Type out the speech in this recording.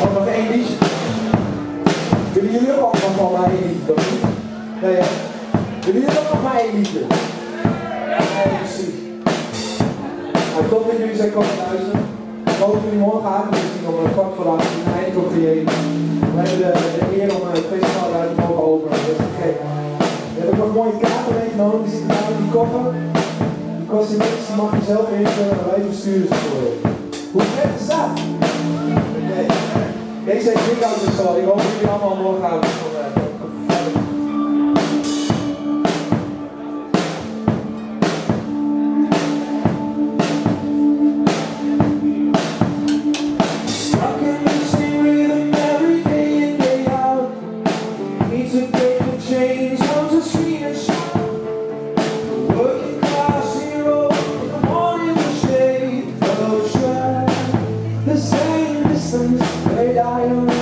nog één liedje. Willen jullie ook nog maar één liedje, toch niet? Nee, hè? Willen jullie ook nog maar één liedje? Nee, precies. Nou, top dat jullie zijn komen luisteren. Ik hoop dat jullie morgenavond zien om 8:15 in Eindhoven. We hebben de eer om het festival uit te mogen openen. Dat is te gek. We hebben ook nog mooie kaarten meegenomen, die zitten daar in die koffer. Die kosten niks, die mag je zelf invullen en wij versturen ze voor je. Hoe vet is dat? Nee. Deze heeft dik uit de stal. Ik hoop dat jullie allemaal morgenavond komen. The same distance, way down.